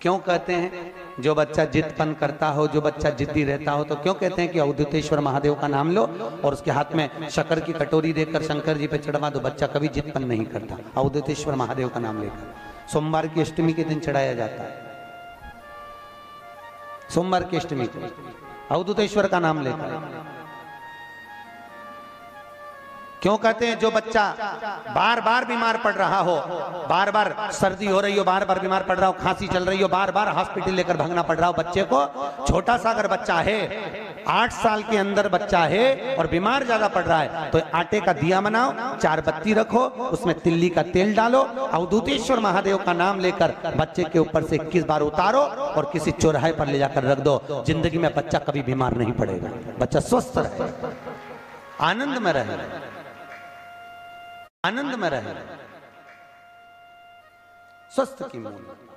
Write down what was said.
क्यों कहते हैं जो बच्चा जिदपन करता हो, जो बच्चा जिद्दी रहता हो, तो क्यों कहते हैं कि अवधूतेश्वर महादेव का नाम लो और उसके हाथ में शक्कर की कटोरी देकर शंकर जी पे चढ़वा दो, बच्चा कभी जिदपन नहीं करता। अवधूतेश्वर महादेव का नाम लेकर सोमवार की अष्टमी के दिन चढ़ाया जाता है, सोमवार की अष्टमी को अवधूतेश्वर का नाम लेकर। क्यों कहते हैं जो बच्चा बार बार बीमार पड़ रहा हो, बार बार सर्दी हो रही हो, बार बार बीमार पड़ रहा हो, खांसी चल रही हो, बार बार हॉस्पिटल लेकर भागना पड़ रहा हो बच्चे को, छोटा सा अगर बच्चा है 8 साल के अंदर बच्चा है और बीमार ज्यादा पड़ रहा है, तो आटे का दिया बनाओ, 4 बत्ती रखो, उसमें तिल्ली का तेल डालो, अवधूतेश्वर महादेव का नाम लेकर बच्चे के ऊपर से 21 बार उतारो और किसी चौराहे पर ले जाकर रख दो। जिंदगी में बच्चा कभी बीमार नहीं पड़ेगा, बच्चा स्वस्थ रहे, आनंद में रहे, आनंद में रहे, स्वस्थ की मूल।